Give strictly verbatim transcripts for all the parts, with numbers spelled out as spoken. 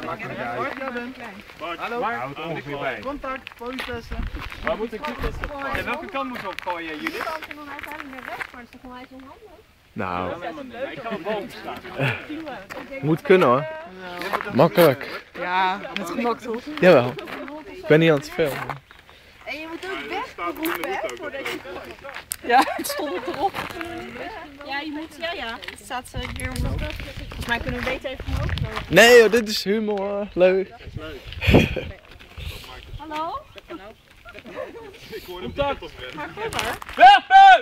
Maakt niet uit. Hallo. Waar houdt het ongeveer bij? Contact, politessen. Waar moet ik dit testen? Ja, welke kant moet ik opgooien, jullie? Ik kan ze dan uiteindelijk naar rechts, maar dat is toch onwijs onhandig? Nou, Ik ga er boven staan. moet kunnen hoor. Makkelijk. Ja, met gemak toch? Jawel. Ik ben niet aan het filmen. En je moet ook wegroepen, hè, voordat je gooit. Ja, het stond erop. Ja, je moet, ja, ja. Het staat uh, hier omhoog. Volgens mij kunnen we beter even omhoog. Nee joh, dit is humor. Leuk. Hallo? Ik hoor hem direct op rennen. Maar kom maar. Weppen!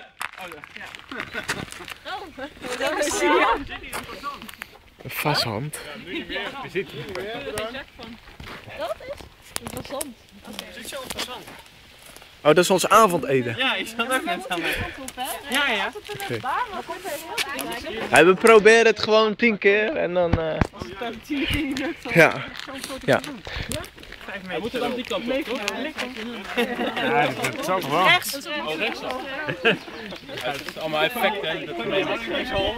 Dat is ja. Een vashand. Ja, nu niet meer. We zitten niet meer. Dat is? Dat is zand. Zit zo op de zand. Oh, dat is ons avondeten. Ja, ik zat ook net aan mij. Ja, ja. Okay. Ja, we proberen het gewoon tien keer en dan... Uh... Ja. Ja. Hij moet er dan die kant op, toch? Ja, dat is ook wel. Rechts. Oh, rechts af. Het is allemaal effect, hè. Dat neem ik niet zo.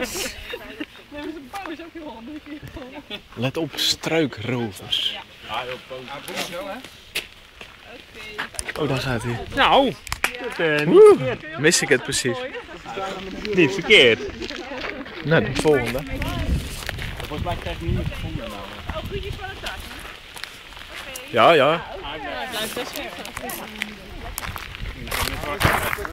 Let op, struikrovers. Ja, heel positief. Oh, daar gaat hij. Nou, dat, uh, niet Woe, verkeerd. mis ik het precies. Niet verkeerd. Nou, de volgende. Volgens mij krijg ik niet meer gevonden. Nou. Oh, goedjes van het dak. Ja, ja. Blijf best ver.